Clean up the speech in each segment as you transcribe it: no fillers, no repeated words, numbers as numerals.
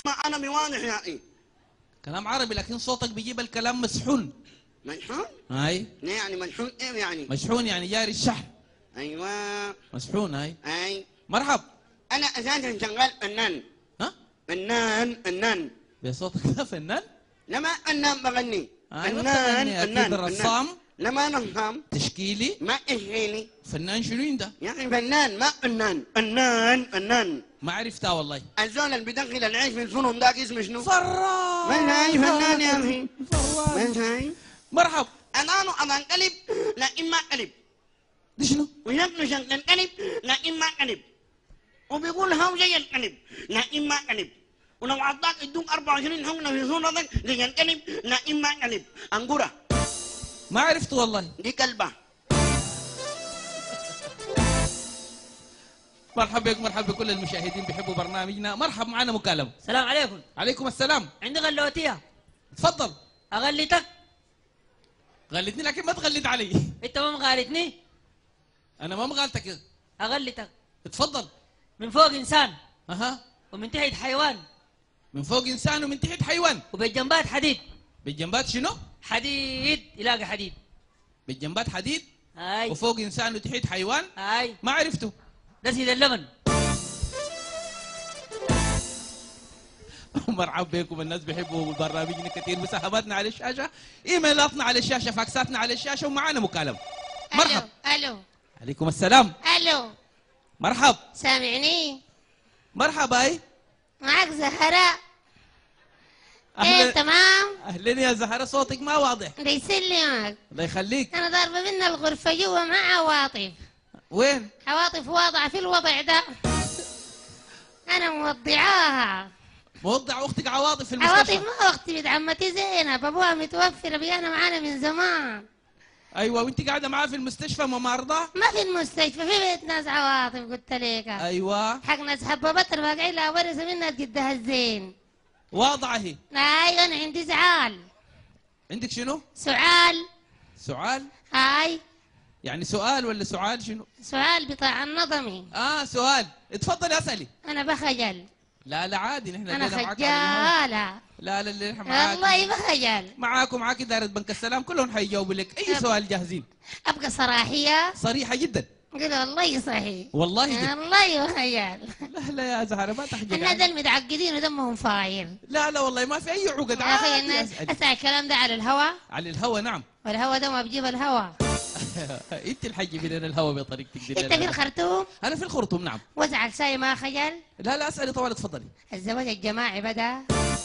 ما انا مواضح يا اخي. كلام عربي لكن صوتك بيجيب الكلام مسحون. مشحون؟ هاي ليه يعني مشحون ايه يعني؟ مشحون يعني جاري الشحن. ايوه مسحون. هاي اي. مرحب. انا اساسا شغال فنان. ها فنان بصوتك ده فنان؟ لما فنان بغني. فنان اكيد رسام. لما رسام تشكيلي. ما تشكيلي. فنان شنو انت؟ يا اخي فنان ما فنان. ما عرفتها والله. الزول اللي بيدخل العيش في الفرن ذاك اسمه شنو؟ فراس. من هاي فنان يا اخي؟ فراس. من هاي؟ مرحب. انا انقلب لكن ما قلب. دي شنو؟ ويقلش القلب لكن ما قلب. وبيقول هو زي القلب لكن ما قلب. ولو عطاك يدوك 24 حقنه في صورتك زي القلب لكن ما قلب. انقره. ما عرفت والله. دي كلبه. مرحبا بك، مرحبا بكل المشاهدين بيحبوا برنامجنا. مرحب معنا مكالمة. السلام عليكم. عليكم السلام. عندي غلوتيه. تفضل. اغلتك. غلتني لكن ما تغلت علي. انت ما مغالتني. انا ما مغالتك. اغلتك. تفضل. من فوق انسان اها. ومن تحت حيوان. من فوق انسان ومن تحت حيوان. وبالجنبات حديد. بالجنبات شنو؟ حديد، يلاقي حديد. بالجنبات حديد. هاي. وفوق انسان وتحت حيوان. هاي. ما عرفته. ده سيد اللبن. مرحبا بكم. الناس بيحبوا برنامجنا كثير. مساهماتنا على الشاشه، ايميلاتنا على الشاشه، فاكساتنا على الشاشه، ومعانا مكالمه. مرحب. الو. عليكم السلام. الو. مرحب. سامعني؟ مرحبا. اي معك زهراء. أهلا. ايه تمام. اهلا يا زهره، صوتك ما واضح. الله يسلمك. الله يخليك. انا ضاربه منا الغرفه جوا مع عواطف. وين؟ عواطف واضعه في الوضع ده. انا موضعاها. موضع اختك عواطف في المستشفى. عواطف ما اختي، بنت عمتي زينب، ابوها متوفر، بيانا معانا من زمان. ايوه، وانت قاعده معاه في المستشفى ممارضه؟ ما في المستشفى، في بيت ناس عواطف قلت لك. ايوه. حق ناس حبابات الواقعين لا ورث منها قدها الزين. واضعه هي. ايوه انا عندي زعال. عندك شنو؟ سعال. سعال؟ هاي. يعني سؤال ولا سعال شنو؟ سؤال بتاع النظمي. سؤال. اتفضلي اسالي. انا بخجل. لا لا عادي، نحن انا الليلة معاك على الهواء. خجالة. لا لا اللي نحن معاك. والله بخجل. معاك إدارة بنك السلام كلهم حيجاوبوا لك أي سؤال جاهزين. ابقى صراحية. صريحة جدا. قل والله صحيح. والله جدا. والله بخجل. لا لا يا زهرة ما تحجي. الناس المتعقدين ودمهم فاير. لا لا والله ما في أي عقد. يا اخي الناس اسمع الكلام ده على الهوا. على الهوا نعم. والهوا ده ما بجيب الهوا. انت الحجي من الهوا بطريقتك دي. انت في الخرطوم؟ انا في الخرطوم نعم. وزعك ساي ما خجل؟ لا لا اسالي طبعا اتفضلي. الزواج الجماعي بدا.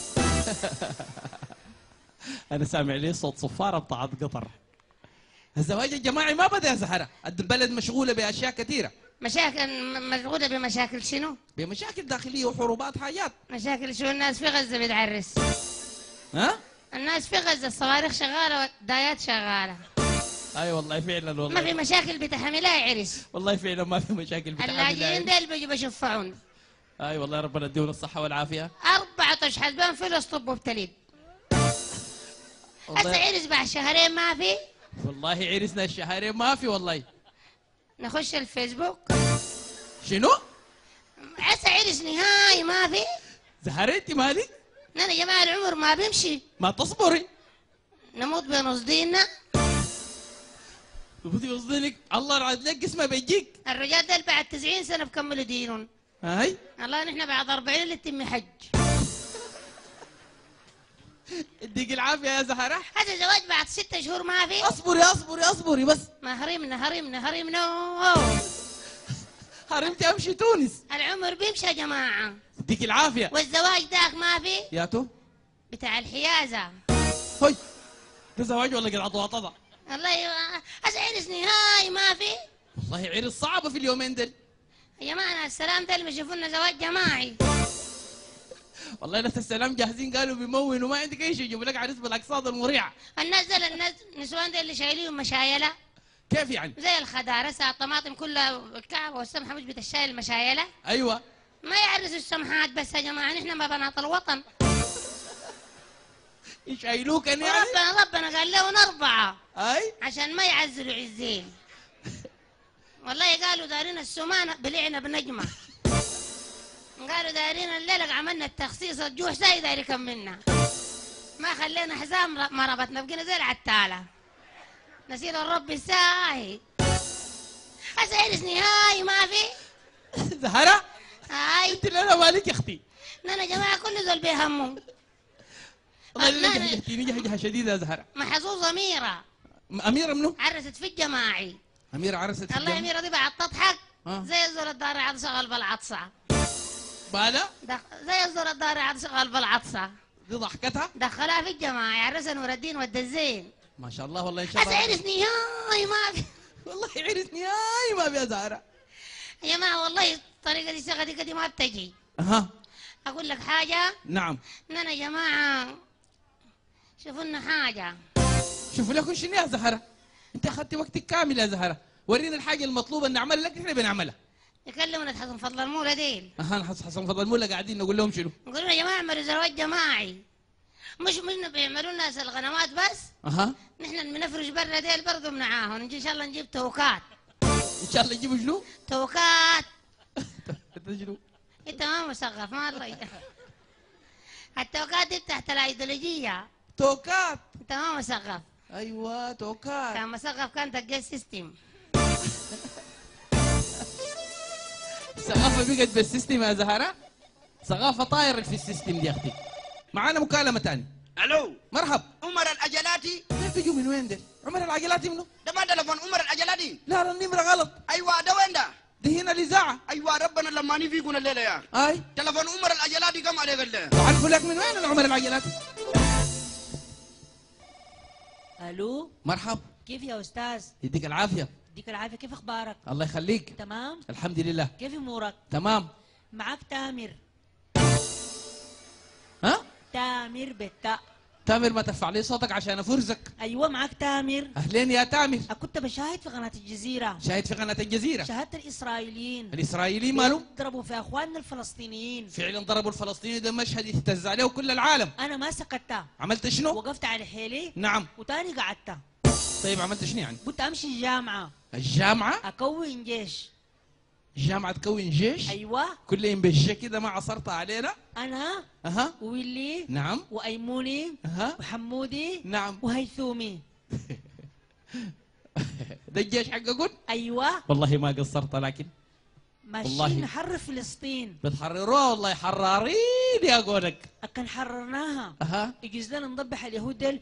انا سامع لي صوت صفاره بتاعت قطر. الزواج الجماعي ما بدا يا زهره، البلد مشغوله باشياء كثيره. مشاكل مشغولة بمشاكل شنو؟ بمشاكل داخليه وحروبات حاجات. مشاكل شو؟ الناس في غزة بتعرس. ها؟ الناس في غزة الصواريخ شغالة والدايات شغالة. اي والله فعلا والله. ما في مشاكل بتحملها عرس. والله فعلا ما في مشاكل بتحملها. اللاجئين ديل بيجوا بيشفعون. اي والله ربنا يديهم الصحه والعافيه. 4 اشهر بان فلوس طب وبتليد. هسه عرس بعد شهرين ما في. والله عرسنا الشهرين ما في والله. نخش الفيسبوك. شنو؟ هسه عرس نهائي ما في. زهرة انت مالك؟ انا يا جماعة العمر ما بيمشي. ما تصبري. نموت بنص ديننا. تبغي يصدنك الله يرعد لك اسمه بيجيك. الرجال ديل بعد 90 سنة بكملوا دينهم. هاي الله نحن بعد 40 اللي تتم حج. اديك العافيه يا زهره. هذا زواج بعد 6 شهور ما في. اصبري بس. ما هرمنا. هرمتي امشي تونس. العمر بيمشي يا جماعة. اديك العافيه. والزواج داك ما في. يا تو بتاع الحيازة. هوي ده زواج ولا قلعة وطضع؟ الله هسه عرس نهائي ما في. والله عرس صعبه في اليومين دول. يا جماعة السلام ده اللي بيشوفوا لنا زواج جماعي. والله ناس السلام جاهزين قالوا بيمونوا ما عندك اي شيء، يجيبوا لك عريس بالاقساط المريعه. الناس النسوان دي اللي شايلين مشايلة. كيف يعني؟ زي الخضار هسه الطماطم كلها الكعبة والسمحة مش بتشايل المشايلة. ايوه. ما يعرسوا السمحات بس يا جماعة، نحن ما بنات الوطن. يشايلوك يعني؟ ربنا قال لهم 4 اي عشان ما يعزلوا عزين. والله قالوا دارين السمانة بلعنا بنجمة. قالوا دايرين الليلة عملنا التخصيص الجوع ساي داير يكملنا. ما خلينا حزام ما ربطنا بقينا زي العتالة. نسيت الرب الساهي. أسعرس نهاي ما في. زهرة هاي انت اللي انا مالك يا اختي. نانا جماعة كل زول بيهمهم. والله جهتيني جهة شديدة يا زهرة. محظوظة أميرة أميرة منو؟ عرست في الجماعي. أميرة عرست في الله الجامعة؟ أميرة دي بعد تضحك آه. زي الزول الدار عاد شغل بالعطسة. بالا زي الزول الدار عاد شغل بالعطسة. دي ضحكتها؟ دخلها في الجماعي عرسها نور الدين ود الزين. ما شاء الله والله إن شاء الله. أسعرسني هاي ما في. والله عرسني هاي ما في زهرة. يا جماعة والله الطريقة دي شغلتي دي ما بتجي. أها أقول لك حاجة. نعم. أنا يا جماعة شوفوا لنا حاجة. شوفوا لكم شنو يا زهرة؟ أنت أخذتي وقتك كامل يا زهرة. ورينا الحاجة المطلوبة إن نعمل لك إحنا بنعملها. يكلمنا حسن فضل المولى ديل. أها حسن فضل المولى قاعدين نقول لهم شنو؟ نقول لهم يا جماعة اعملوا زواج جماعي. مش بيعملوا ناس الغنمات بس. أها نحن بنفرش برا ديل برضه بنعاهم نجي إن شاء الله نجيب توكات. إن شاء الله يجيبوا شنو؟ توكات. أنت شنو؟ أنت ما مثقف ما الله. التوكات دي تحت الأيديولوجية. توكات. أنت ما مثقف. أيوة توكات. كان مثقف كان تلقى سيستم. الثقافة بقت بالسيستم يا زهرة؟ ثقافة طايرة في السيستم دي يا أختي. معانا مكالمة تاني. الو مرحب. عمر العجلاتي. كيف بيجوا من وين ده؟ عمر العجلاتي منو؟ ده ما تلفون عمر العجلاتي. لا لا النمرة غلط. ايوه ده وين ده؟ دي هنا الإذاعة. ايوه ربنا لما فيكم الليله يا أي تلفون عمر العجلاتي كم عليك الليله؟ تعرفوا لك من وين العمر العجلاتي؟ الو مرحب. كيف يا استاذ؟ يديك العافية. يديك العافيه، كيف اخبارك؟ الله يخليك. تمام؟ الحمد لله. كيف امورك؟ تمام. معك تامر. ها؟ تامر بالتاء. تامر ما ترفع لي صوتك عشان أفرزك. ايوه معك تامر. أهلين يا تامر. كنت بشاهد في قناه الجزيره. شاهد في قناة الجزيرة. شاهدت الاسرائيليين الإسرائيلي ماله؟ ضربوا في اخواننا الفلسطينيين. فعلا ضربوا الفلسطيني. ده مشهد يهتز عليه كل العالم. انا ما سكت، عملت شنو؟ وقفت على حيلي نعم. وتاني قعدت. طيب عملت شنو يعني؟ قلت امشي الجامعه الجامعة؟ اكون جيش. الجامعة تكون جيش؟ ايوه كل يوم بالجيش كده ما عصرت علينا؟ انا أها ويلي نعم. وايموني أها وحمودي نعم. وهيثومي. ده الجيش حقكم؟ ايوه والله ما قصرت لكن ماشيين والله. نحرر فلسطين. بتحرروها والله حرارين يا قولك. أكن حررناها أها يجوز لنا نضبح اليهود ديل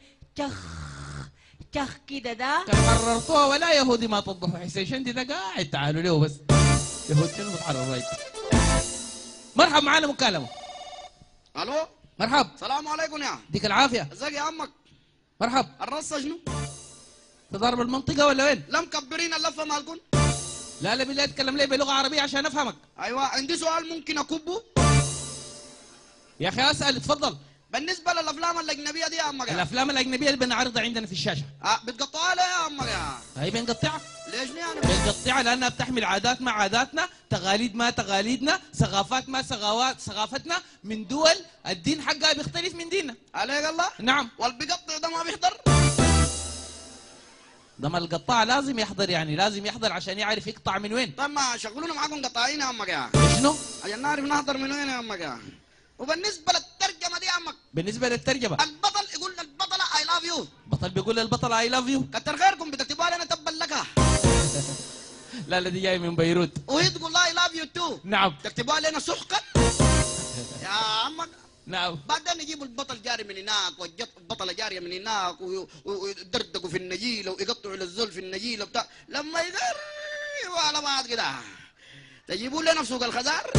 تخ كده ده. كان حررتوها ولا يهودي ما تضحوا. حسين شندي ده قاعد تعالوا له بس. يهود شنو بتحرروا هيك. مرحب معانا مكالمة. الو مرحب. السلام عليكم يا ديك العافية. ازيك يا عمك؟ مرحب. الرصه شنو؟ في ضرب المنطقة ولا وين؟ لا مكبرين اللفه مالكم؟ لا لا بالله اتكلم لي بلغة عربية عشان افهمك. ايوه عندي سؤال ممكن اكبه؟ يا اخي اسأل اتفضل. بالنسبه للافلام الاجنبيه دي يا عمك الافلام الاجنبية اللي بنعرضها عندنا في الشاشة. بتقطعها ليه يا عمك يا؟ هي بنقطعها. ليش يعني؟ بنقطعها لانها بتحمل عادات ما عاداتنا، تقاليد ما تقاليدنا، ثقافات ما ثقافتنا، من دول الدين حقها بيختلف من ديننا. عليك الله؟ نعم. والبيقطع ده ما بيحضر؟ ده ما القطاع لازم يحضر، يعني لازم يحضر عشان يعرف يقطع من وين. طيب ما شغلونا معاكم قطاعين يا عمك يا شنو؟ عشان نعرف نحضر من وين يا عمك يا. وبالنسبه للترجمه دي يا عمك بالنسبة للترجمة البطل يقول للبطله اي لاف يو. بطل بيقول للبطل اي لاف يو. كتر خيركم بتكتبوها لنا تبا لك. لا لا دي جاي من بيروت. وهي تقول اي لاف يو تو. نعم. تكتبوها لنا سحقا. يا عمك نعم. بعدين يجيبوا البطل جاري من هناك والبطله جاريه من هناك ويدردقوا في النجيله ويقطعوا للزول في النجيله بتاع لما يقربوا على بعض كده تجيبوا لنا في سوق الخزار.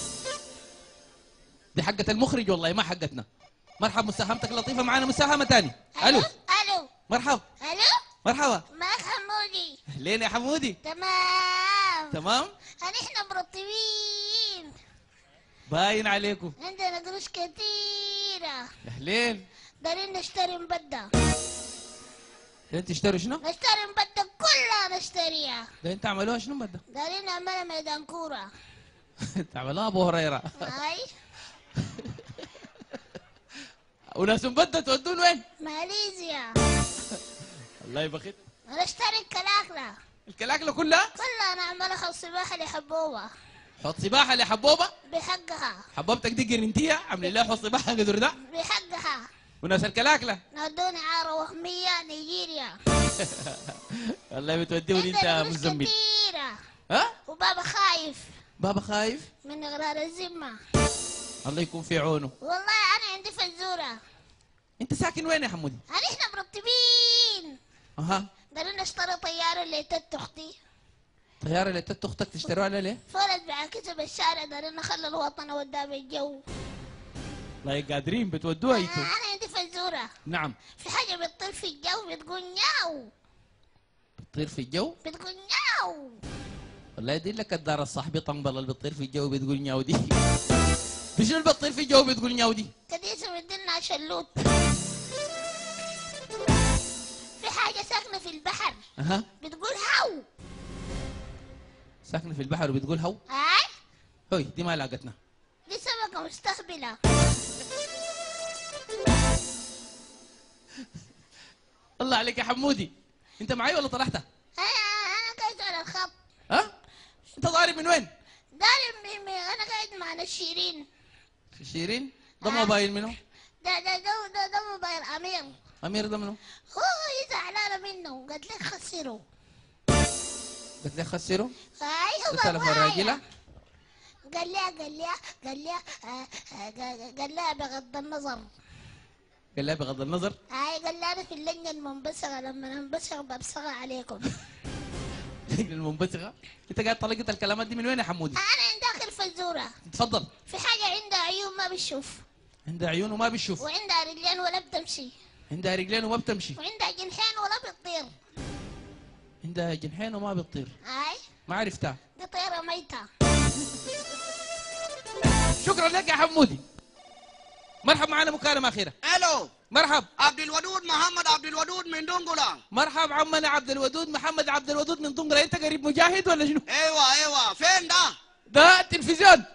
دي حقة المخرج والله ما حقتنا. مرحب مساهمتك لطيفة. معانا مساهمة تاني. الو. الو مرحب. الو مرحبا. معك حمودي. لين يا حمودي. تمام. تمام. احنا مرتبين. باين عليكم. عندنا قروش كثيرة. اهلين. دارين نشتري مبدة. انت تشتروا شنو؟ نشتري مبدة كلها نشتريها. ده انت عملوها شنو بدها؟ دارين نعملها ميدان كورة. تعملوها ابو هريرة. هاي وناس مبدة تودون وين؟ ماليزيا. الله يبخت. نشتري الكلاكلة. الكلاكلة كلها؟ كلها نعملها خلص الواحد يحبوها. حوض سباحه لحبوبه. بحقها. حبوبتك دي جرنتيه عاملين لها حوض سباحه قدر ده. بحقها. وناس الكلاكله نودوني عاره وهميه نيجيريا. والله بتوديوني انت مزمل. كثيره. ها؟ وبابا خايف. بابا خايف؟ من اغرار الذمه. الله يكون في عونه. والله انا عندي فزوره. انت ساكن وين يا حمودي؟ احنا مرتبين. اها. دارين نشتري طياره لتت اختي. طياره اللي تت اختك تشتروها ليه؟ فولد بعكسها بالشارع دارين نخلي الوطن وداه بالجو. والله قادرين بتودوها انتوا. انا عندي فزوره. نعم. في حاجه بتطير في الجو بتقول نياو. بتطير في الجو؟ بتقول نياو. والله يدين لك الدار الصاحبي طنبله اللي بتطير في الجو بتقول نياو دي. شنو اللي بتطير في الجو بتقول نياو دي؟ كديسه بدلنا شلوت. في حاجه ساكنه في البحر. اها. بتقول هاو. ساكنه في البحر وبتقول هو؟ هاي. هوي دي ما لاقتنا. دي سمكه مستقبله. الله عليك يا حمودي. انت معي ولا طرحتها؟ انا قاعد على الخط. ها؟ انت ضارب من وين؟ داري انا قاعد مع نشيرين. شيرين؟ ده موبايل منه؟ ده موبايل امير. امير ده منه؟ هو زعلانه منه قالت لك خسره. قلت لك خسره؟ هاي هو التلفون راجله؟ قال لها بغض النظر. قال لها بغض النظر؟ هاي قال لها انا في اللجنه المنبثقه لما انبثق ببصقها عليكم. المنبثقه؟ انت قاعد طلقت الكلمات دي من وين يا حمودي؟ انا عندي اخر فزوره. تفضل. في حاجه عندها عيون ما بتشوف. عندها عيون وما بتشوف. وعندها رجلين ولا بتمشي. عندها رجلين وما بتمشي. وعندها جنحين ولا بتطير. عندها جنحين وما بتطير. هاي. ما عرفتها. دي طيره ميته. شكرا لك يا حمودي. مرحب معنا مكالمة أخيرة. الو. مرحب. عبد الودود محمد عبد الودود من دنقلة. مرحب عمنا عبد الودود محمد عبد الودود من دنقلة. أنت قريب مجاهد ولا شنو؟ ايوه فين ده؟ ده التلفزيون.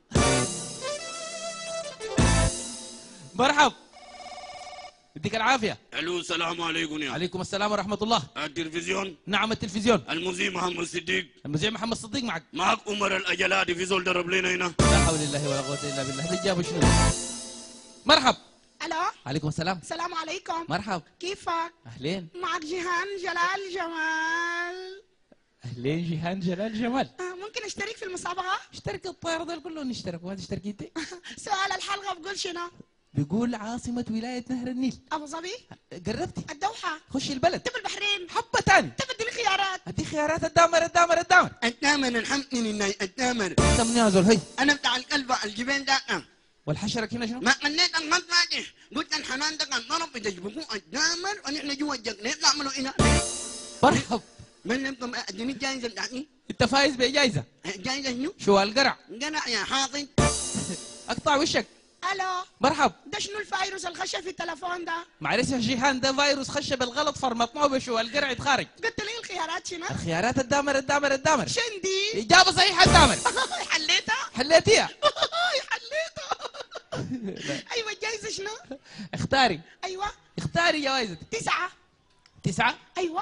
مرحب. يديك العافية. الو السلام عليكم يا. عليكم السلام ورحمة الله. التلفزيون. نعم التلفزيون. المذيع محمد صديق. المذيع محمد صديق معك. معك عمر الاجلادي في زول درب لنا هنا. لا حول الله ولا قوة إلا بالله. هذا جابوا شنو؟ مرحب. الو. عليكم السلام. السلام عليكم. مرحب. كيفك؟ أهلين. معك جيهان جلال جمال. أهلين جيهان جلال جمال. ممكن اشترك في المسابقة؟ اشترك الطيار دول كلهم اشتركوا. هذا اشتركي انت؟ سؤال الحلقة بقول شنو؟ بيقول عاصمة ولاية نهر النيل. ابو ظبي. قربتي. الدوحة. خشي البلد. طب البحرين. حبة تاني. طب اديني خيارات. ادي خيارات. الدامر الدامر الدامر. التامر الحمد التامر. انت من يازل هي. انا بتاع القلب الجبين ده. والحشرك هنا شنو؟ ما قنيت الغد فاتح قلت الحنان ده كان ضرب يجيبوه التامر ونحن جوا الجنة نعملوا هنا. مرحب. من لكم اديني الجائزة بتاعتي. انت فايز بجائزة. الجائزة شنو؟ شو القرع؟ قرع يا حاطط. اقطع وشك. الو. مرحب. ده شنو الفيروس الخش في التلفون ده؟ معلش يا جيهان ده فيروس خش بالغلط فرمطناه بشو القرع يتخارج. قلت لي الخيارات شنو؟ الخيارات الدامر الدامر الدامر. شندي. اجابة صحيحة الدامر. حليتها؟ حليتيها. حليتها. ايوه الجايزة شنو؟ اختاري. ايوه. اختاري جوائزك. 9. 9. ايوه.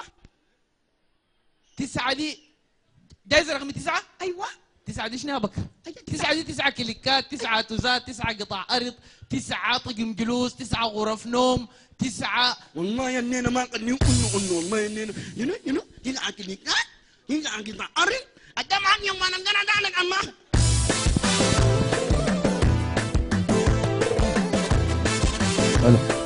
9 دي جايزة رقم 9. ايوه. 9 دي شنو يا بكر؟ 9 دي 9 كليكات، 9 توزات، 9 قطع أرض، 9 طقم جلوس، 9 غرف نوم، 9. والله يا نينا ما قد نقول والله يا نينا ينو 9 كليكات، 9 قطع أرض، أدام عن يوم أنا مقنا دعلك أما. الو.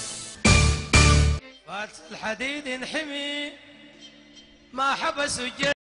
الحديد انحمي ما حبس